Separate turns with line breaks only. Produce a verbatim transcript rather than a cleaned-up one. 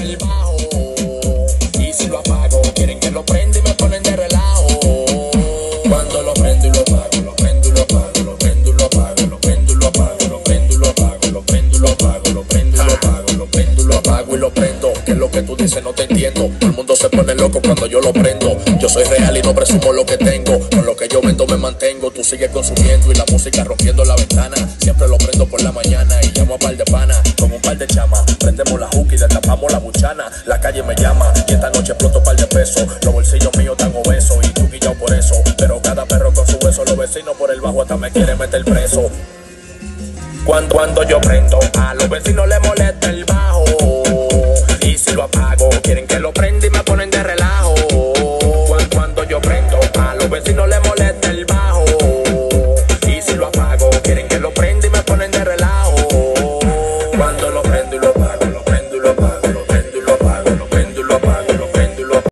el bajo. Y si lo apago, quieren que lo prenda y me ponen de relajo. Cuando lo prendo y lo apago, lo prendo y lo apago, lo prendo y lo apago, lo prendo y lo apago, lo prendo y lo apago, lo prendo y lo apago, lo prendo y lo apago, lo prendo y lo apago y lo prendo. ¿Qué es lo que tú dices? No te entiendo. Todo el mundo se pone loco cuando yo lo prendo. Yo soy real y no presumo lo que tengo. Con lo que yo vendo me mantengo. Tú sigues consumiendo y la música rompiendo la ventana. Siempre lo prendo por la mañana y llamo a par de panas con un par de chamas. Prendemos la juca y destapamos la buchana. La calle me llama y esta noche exploto par de pesos. Los bolsillos míos tan obesos y tú guillao por eso. Pero cada perro con su beso. Los vecinos por el bajo hasta me quieren meter preso. Cuando, cuando yo prendo, a los vecinos les molesta el bajo. Y si lo apago, quieren que lo prenda y me